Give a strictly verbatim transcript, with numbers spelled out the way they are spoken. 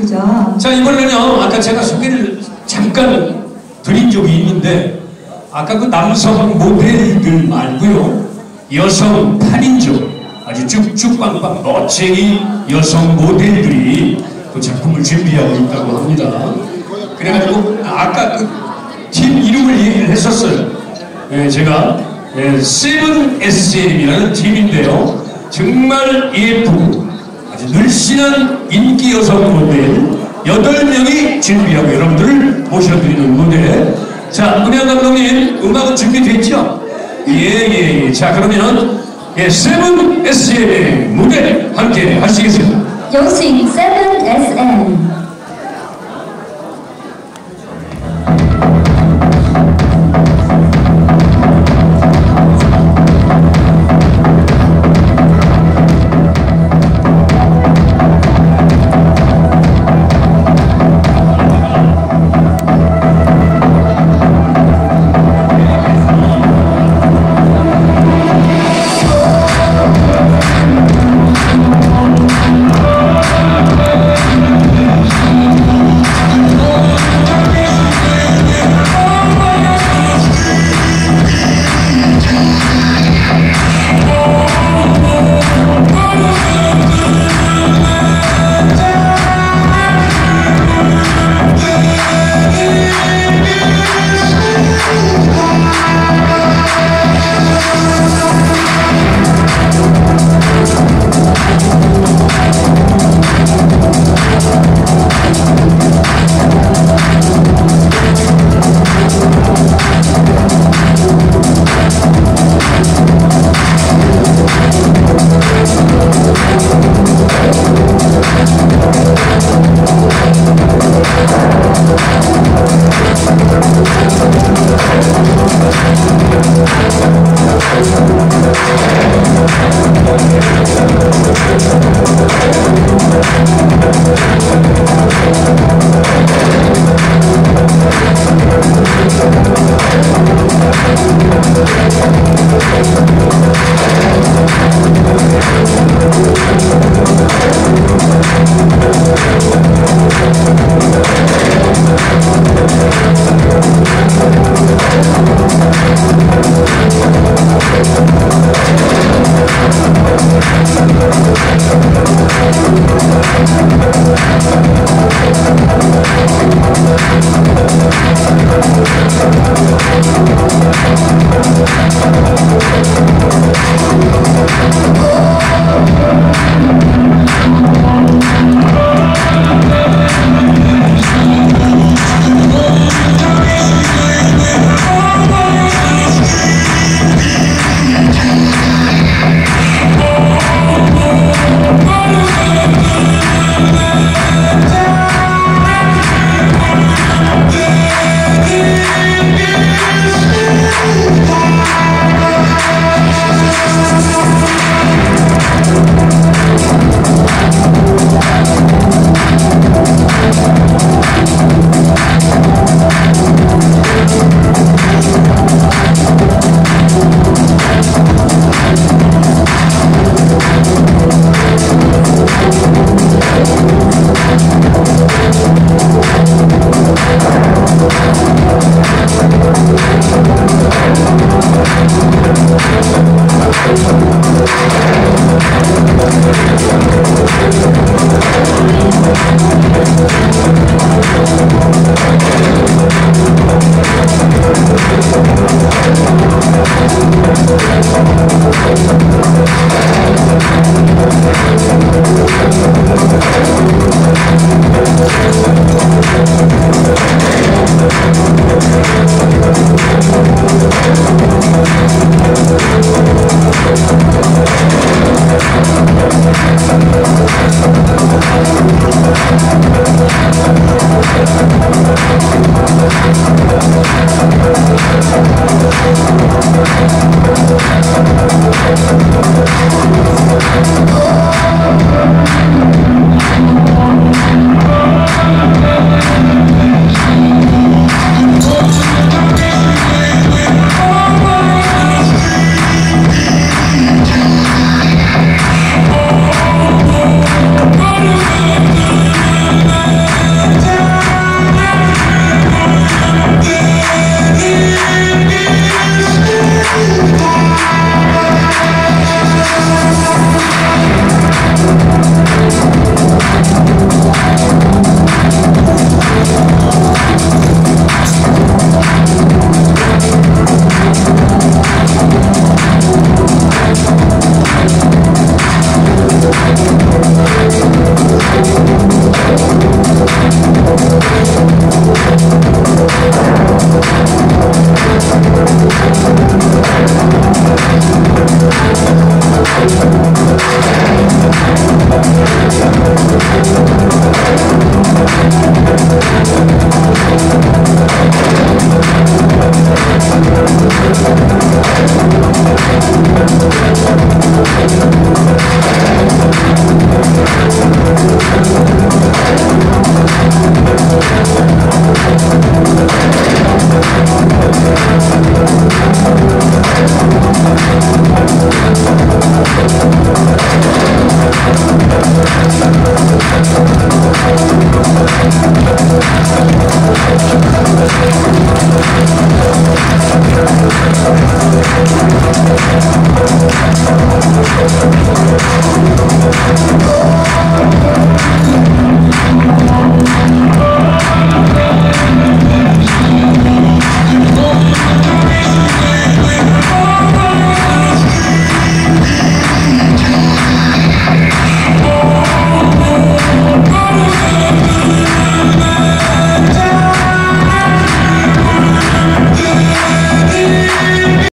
그죠? 자, 이번에는요, 아까 제가 소개를 잠깐 드린 적이 있는데, 아까 그 남성 모델들 말고요, 여성 팔 인조, 아주 쭉쭉빵빵 멋쟁이 여성 모델들이 그 작품을 준비하고 있다고 합니다. 그래가지고, 아까 그 팀 이름을 얘기를 했었어요. 예, 제가, 예, 세븐 에스엠이라는 팀인데요. 정말 예쁘고, 아주 늘씬한 인기 여성 모델 여덟 명이 준비하고 여러분들을 모셔드리는 무대. 자, 은양 감독님 음악은 준비됐죠? 예예예. 예. 자, 그러면 예, 세븐 에스엠의 무대 함께 하시겠습니다. 有请 세븐 에스엠